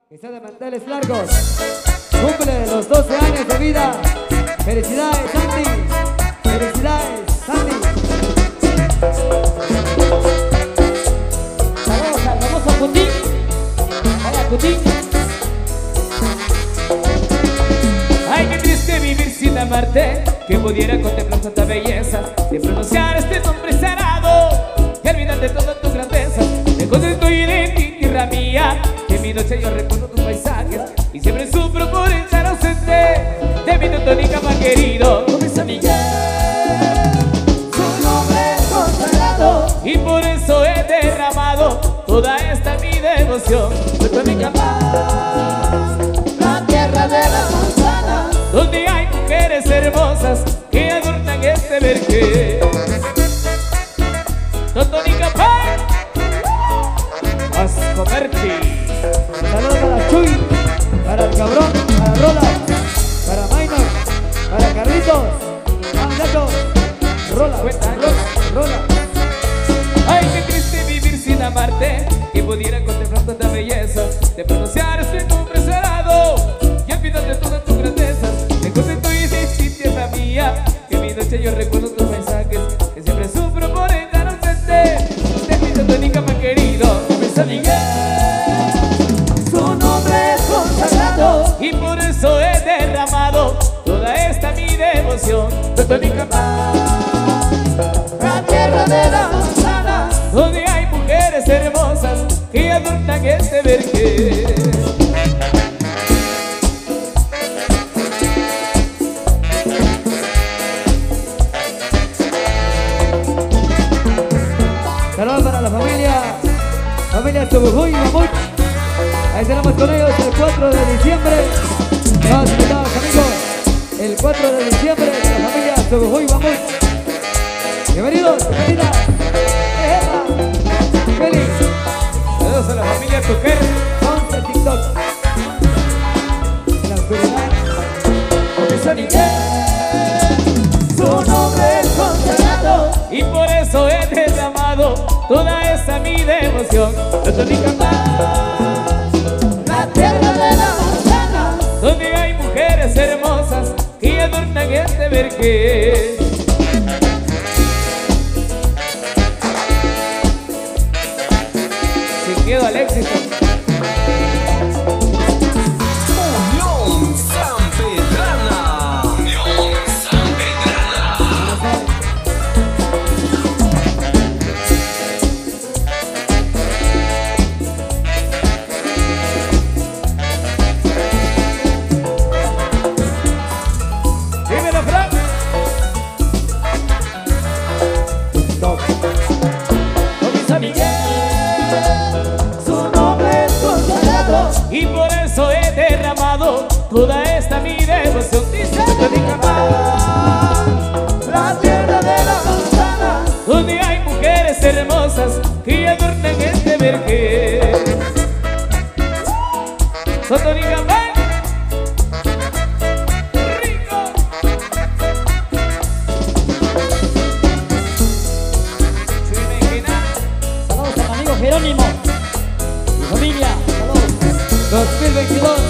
que sea de manteles largos. Cumple los 12 años de vida. Felicidades, Sandy. Felicidades, Sandy. Saludos al famoso Cutín. Hola, Cutín. Ay, qué triste vivir sin amarte, que pudiera contemplar tanta belleza, de pronunciar este nombre sagrado y olvidar de todas tus grandezas. Lejos estoy de ti, tierra mía, que en mi noche yo recuerdo tus paisajes y siempre sufro por estar ausente de mi tónica más querido. Con esa Miguel, su nombre consagrado, Y por eso he derramado toda esta mi devoción. fue mi capaz, la tierra de la manzana, Donde hay mujeres hermosas que adornan este vergel. Totónica Paz, Asco Merti. Saludos para Chuy, para el cabrón, para Rola, para Minor, para Carlitos, Mandato, Rola, Rola. Ay, qué triste vivir sin amarte, que pudiera contemplar tanta belleza, de pronunciar este nombre sagrado y olvidar de todas tus grandezas. Lejos estoy de ti, tierra mía, que en mi noche yo recuerdo tus mensajes, que siempre sufro por estar ausente de mi totónica más querido. San Miguel, su nombre es consagrado, Y por eso he derramado toda esta mi devoción. Totónica Paz, la tierra de la manzana, Donde hay mujeres hermosas que adornan este vergel. Saludos para la familia Chubujuy y Mamuch. Ahí tenemos con ellos el 4 de diciembre. Todos invitados, amigos. El 4 de diciembre de la familia Chubujuy y Mamuch. Bienvenidos, bienvenidas. Feliz. Saludos a la familia Tujer. 11 TikTok. En la oscuridad. San Miguel, su nombre es consagrado, Y por eso he derramado toda esta mi devoción. Totónica Paz, la tierra de la manzana, Donde hay mujeres hermosas que adornan este vergel. Sin miedo al éxito. Unión San Pedrana. Unión San Pedrana. Dímelo, Frank. San Miguel, su nombre es consagrado, Y por eso he derramado toda esta mi devoción. Dice Totónica Paz, la tierra de la manzana, donde hay mujeres hermosas que adornan este vergel. Totónica Paz, rico. saludos a mi amigo Jerónimo, mi familia, saludos. 2022.